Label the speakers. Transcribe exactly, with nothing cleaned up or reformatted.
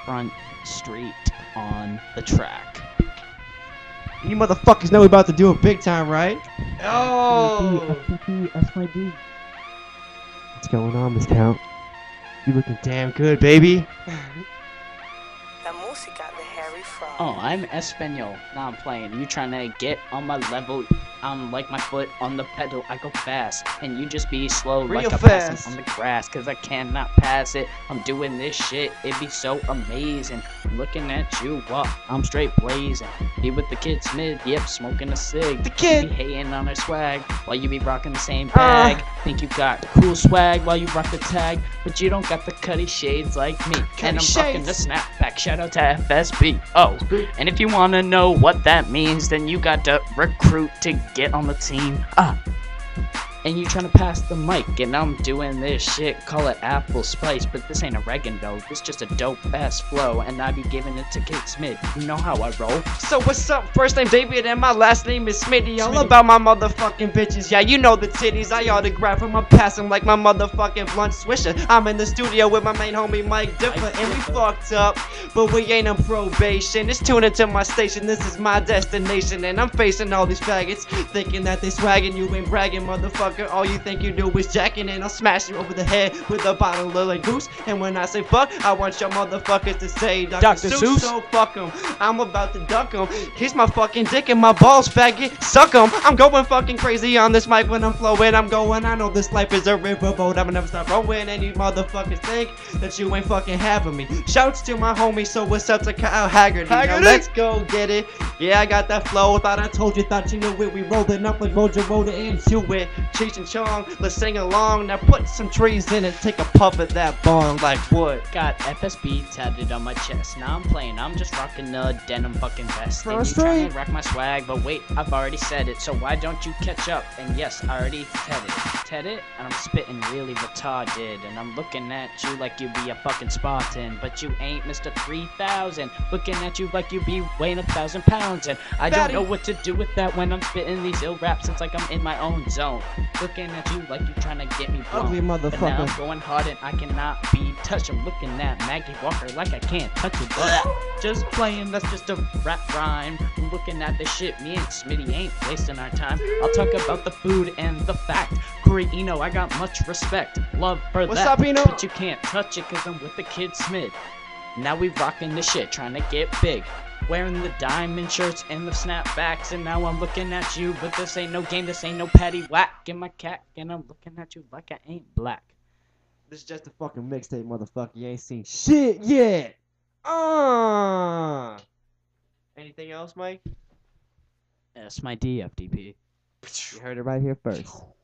Speaker 1: Front Street on the track.
Speaker 2: You motherfuckers know we about to do it big time, right? Oh!
Speaker 1: F T P, S Y D.
Speaker 2: What's going on, Miss Count? You looking damn good, baby.
Speaker 1: Oh, I'm Espanol. Now I'm playing. You trying to get on my level? I'm like my foot on the pedal. I go fast, and you just be slow
Speaker 2: Real
Speaker 1: like a
Speaker 2: fast.
Speaker 1: passing on the grass. Cause I cannot pass it. I'm doing this shit. It be so amazing. I'm looking at you, what? I'm straight blazing. Be with the kid Smith. Yep, smoking a cig.
Speaker 2: The kid.
Speaker 1: Be hating on her swag while you be rocking the same bag. Uh. Think you got cool swag while you rock the tag, but you don't got the cutty shades like me.
Speaker 2: Cutty
Speaker 1: and I'm
Speaker 2: shades.
Speaker 1: rocking the snapback. Shout out to F S B. Oh. And if you wanna know what that means, then you got to recruit to get on the team. Ah. And you trying to pass the mic, and I'm doing this shit, call it apple spice, but this ain't oregano, this just a dope ass flow, and I be giving it to Kid Smith. You know how I roll.
Speaker 2: So what's up? First name David and my last name is Smitty. All
Speaker 1: Smitty.
Speaker 2: about my motherfucking bitches. Yeah, you know the titties. I autograph them. I pass them like my motherfucking blunt swisher. I'm in the studio with my main homie Mike Dipper, and we fucked up, but we ain't on probation. Just tune into my station. This is my destination, and I'm facing all these faggots, thinking that they swagging. You ain't bragging, motherfucker. All you think you do is jacking, and I'll smash you over the head with a bottle of Lily Goose. And when I say fuck, I want your motherfuckers to say Doctor
Speaker 1: Doctor
Speaker 2: Seuss.
Speaker 1: Seuss.
Speaker 2: So fuck him. I'm about to duck him. Here's my fucking dick and my balls, faggot. Suck him. I'm going fucking crazy on this mic when I'm flowing. I'm going. I know this life is a riverboat. I'ma never stop rowing. And you motherfuckers think that you ain't fucking having me. Shouts to my homie. So what's up to Kyle Haggerty? Now
Speaker 1: Haggerty.
Speaker 2: let's go get it. Yeah, I got that flow. Thought I told you. Thought you knew it. We rolling up like Roger Roller into it. Cheech and Chong. Let's sing along. Now put some trees in it. Take a puff at that bong like what?
Speaker 1: Got F S B tatted on my chest. Now I'm playing, I'm just rocking the denim fucking vest. And you
Speaker 2: First
Speaker 1: trying
Speaker 2: rate.
Speaker 1: to rock my swag, but wait, I've already said it, so why don't you catch up? And yes, I already said it. Ted it, and I'm spitting really retarded. And I'm looking at you like you be a fucking Spartan, but you ain't Mister three thousand. Looking at you like you be weighing a thousand pounds. And I
Speaker 2: Fatty.
Speaker 1: don't know what to do with that when I'm spitting these ill raps, since like I'm in my own zone. Looking at you like you trying to get me blown.
Speaker 2: Ugly
Speaker 1: But now
Speaker 2: motherfucker.
Speaker 1: I'm going hard and I cannot be touched. I'm looking at Maggie Walker like I can't touch it. But just playing, that's just a rap rhyme. I'm looking at this shit, me and Smitty ain't wasting our time. I'll talk about the food and the fact. Corey Eno, I got much respect. Love for
Speaker 2: What's
Speaker 1: that.
Speaker 2: up, Eno?
Speaker 1: But you can't touch it cause I'm with the Kid Smith. Now we rocking the shit, trying to get big. Wearing the diamond shirts and the snapbacks, and now I'm looking at you, but this ain't no game, this ain't no patty whack in my cat, and I'm looking at you like I ain't black.
Speaker 2: This is just a fucking mixtape, motherfucker. You ain't seen shit yet. Uh. Anything else, Mike?
Speaker 1: That's my D F D P.
Speaker 2: You heard it right here first.